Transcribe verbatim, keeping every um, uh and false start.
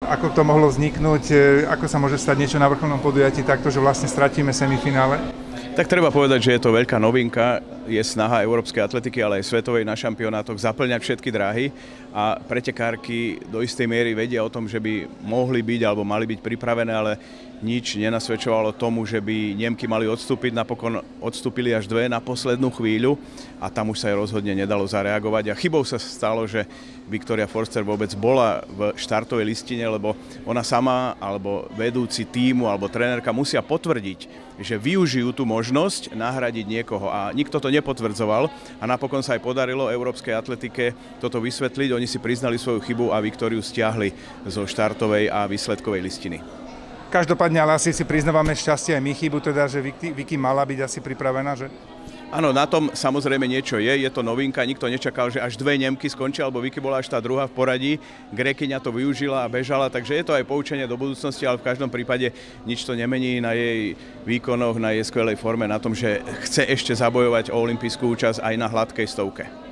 Ako to mohlo vzniknúť, ako sa môže stať niečo na vrcholnom podujatí takto, že vlastne stratíme semifinále? Tak treba povedať, že je to veľká novinka. Je snaha európskej atletiky, ale aj svetovej na šampionátoch zaplňať všetky dráhy a pretekárky do istej miery vedia o tom, že by mohli byť alebo mali byť pripravené, ale nič nenasvedčovalo tomu, že by Nemky mali odstúpiť. Napokon odstúpili až dve na poslednú chvíľu a tam už sa aj rozhodne nedalo zareagovať. A chybou sa stalo, že Viktoria Forster vôbec bola v štartovej listine, lebo ona sama alebo vedúci tímu alebo trénerka musia potvrdiť, že využijú tú možnosť nahradiť niekoho a nikto to nepotvrdzoval a napokon sa aj podarilo európskej atletike toto vysvetliť. Oni si priznali svoju chybu a Viktóriu stiahli zo štartovej a výsledkovej listiny. Každopádne ale asi si priznávame šťastie aj my chybu, teda, že Vicky mala byť asi pripravená, že? Áno, na tom samozrejme niečo je, je to novinka, nikto nečakal, že až dve Nemky skončia, alebo Vicky bola až tá druhá v poradí, Grékyňa to využila a bežala, takže je to aj poučenie do budúcnosti, ale v každom prípade nič to nemení na jej výkonoch, na jej skvelej forme, na tom, že chce ešte zabojovať o olympijskú účasť aj na hladkej stovke.